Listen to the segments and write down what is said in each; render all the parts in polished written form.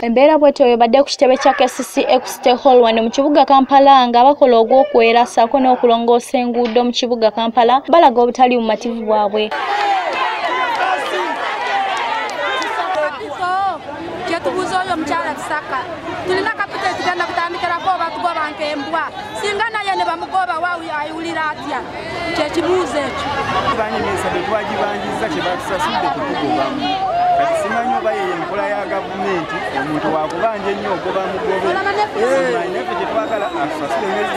Embeera bwetyo ebadde ku kitebe kya kcca ku State Hall wano mu kibuga Kampala nga bakola ogw'okwera ssaako n'okulongoosa enguudo mu kibuga Kampala balaga obutali bumativu bwabwe. Tubuzo yo mchala kisaka tulina kapita tugenda kutandikira ko batugoba nkembwa singa naye ne bamugoba wawu ayulira atya kyekibuuzo ekyo bani nesabe twagibangiza kye batusasudde kutugobamu kati simanyi oba ye enkola ya gavumenti omuntu wakubanja ennyo ogoba mugobe naye ffe twagala asasule emyezi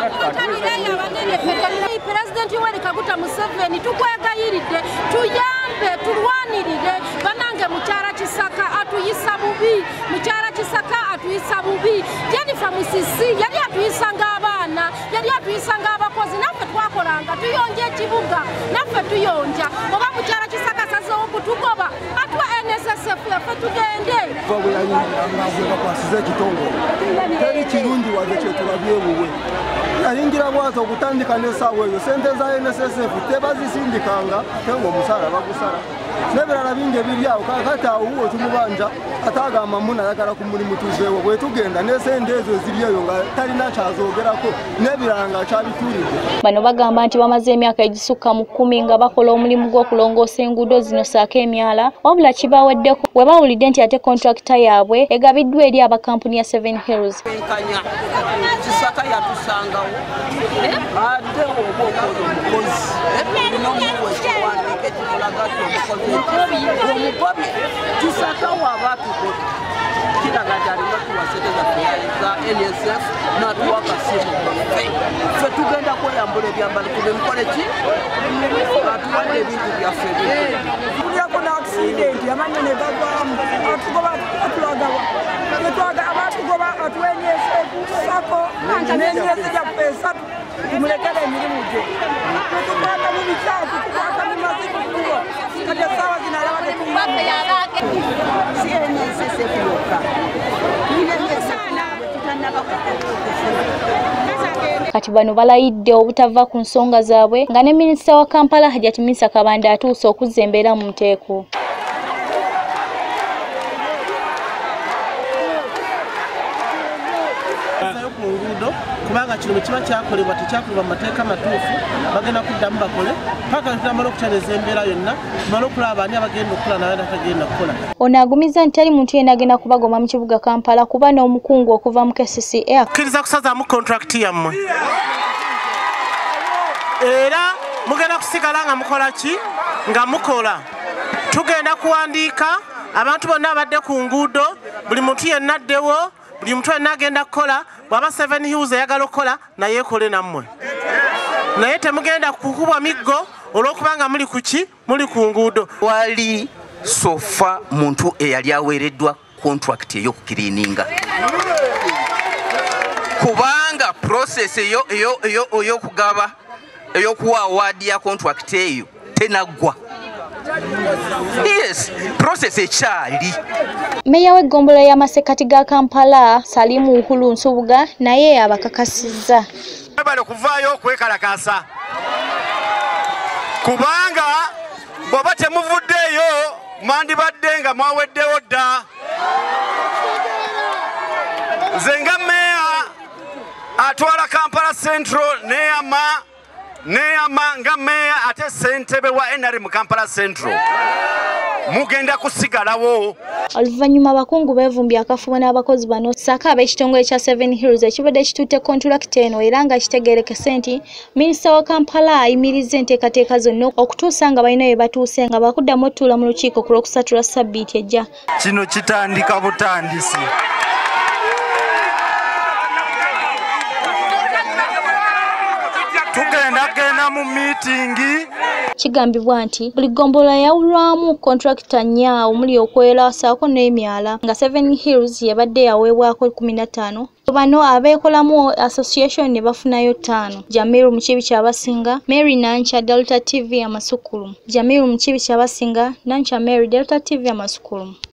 yaffe Pulezidenti Yoweri Kaguta Museveni tukwegayiridde tuyambe tulwanirire banange mukyala Kisaka atuyisa bubi mukyala Kisaka atuyisa bubi Jennifer Musisi yali atuyisa ng'abaana yali atuyisa ng'abakozi naffe twakolanga tuyonja ekibuga naffe tuyonja oba mukyala Kisaka sazeewo kutugoba atuwa NSSF yaffe tugende bakwasiza ekitongole teri kirungi wadde kyetulabye ewuwe yayingira bwati okutandika n'essaawa eyo sente za NSSF tebazisindikanga ate ng'omusaala bagusala n'ebirala bingi ebiri awo kakati awo wuwe tumubanja ate agamba muna ayagala ku mulimu tuzeewo bwe tugenda n'esente ezo eziri eyo nga talina kyazoogerako n'ebirala nga kyabituulidde. Bano bagamba nti bamaze emyaka egisukka mu 10 nga bakola omulimu gw'okulongoosa enguudo zino ssaako emyala wabula kibaweddeko bwe bawulidde nti ate kontrakita yaabwe egabiddwa eri abakampuni ya 7 Hills. Kisaka yatusangawo ate oba omukozi n'omuwekewandika ekikulagatto omukobi Kisaka waba atukozi kiraga gyalina tuwa sente zaffe za NSF n'atuwa akasimu ffe tugenda kweyambula ebyambalo tubimukole ki atuwadde ebintu byaffe kulyako n'akisidenti amannyo ne gavaamu atugoba atulagawa netwaga abatugoba atuwa NSF sako n'enyezi gyaffe esatu tumulekere emirimu gye tukwata mu bicaafu tukwata mu mazibu kubo kati essaawa zino alaba tetumwaffe si NSSF yokka kati bano balayidde obutava ku nsonga zaabwe nga ne minisita wa Kampala Hajjati Minsa Kabanda atuuse okuzza embeera mu nteeko. kubanga kino kiba kyakolebwa tekyakolebwa mu mateeka matuufu bagenda kuddamu bakole paka tutamala okutereza embeera yonna tumale okulaba ani abagenda okukola naye atagenda kukola. Ono agumiza nti tali muntu yenna agenda kubagoma mu kibuga Kampala kuba n'omukungu okuva mu kcca akkiriza kusazaamu kontrakiti yammwe era mugenda kusigala nga mukola ki nga mukola tugenda kuwandiika abantu bonna abadde ku nguudo buli muntu yenna addewo buli muntu yenna agenda kukola bwaba 7 Hills ayagala okukola naye ekole nammwe naye temugenda kukubwa miggo olw'okubanga muli kuki muli ku nguudo. Wali sofa muntu eyali aweereddwa contract ey'okukiriininga kubanga process ey'okugaba ey'okuwa awaadi ya contract eyo tenaggwa. Yes, process ekyali. Meya w'eggombolola y'amasekkati ga Kampala Salimu Uhuru Nsubuga naye abakakasizza. Bale kuvaayo okwekalakasa kubanga bw'oba temuvuddeeyo mwandibadde nga mwaweddewo dda. Nze nga meya atwala Kampala Central neyama nga meya ate ssentebe wa NRM Kampala Central mugenda kusigalawo. Oluvannyuma abakungu beevumbye akafubo n'abakozi bano ssaako ab'ekitongole kya 7 Hills ekibadde kitutte kontrakiti eno era nga kitegeerekese nti minisita wa Kampala ayimirizza enteekateeka zonna okutuusa nga balina bye batuuse nga bakuddamu otuula mu lukiiko ku Lwokusatu Ssabbiiti ejja. Kino kitandika butandisi. Tugenda mu meeting. Kigambibwa nti buli ggombolola yawulwamu kontrakita 4 omuli okwera ssaako n'emyala nga 7 Hills yabadde yaweebwako 15. Bano abeekolamu association ne bafunayo 5. Jamiru Mukibi Kyabasinga, Mary Nancha, Delta TV Amasukulu. Jamiru Mukibi Kyabasinga, Nancha Mary, Delta TV Amasukulu.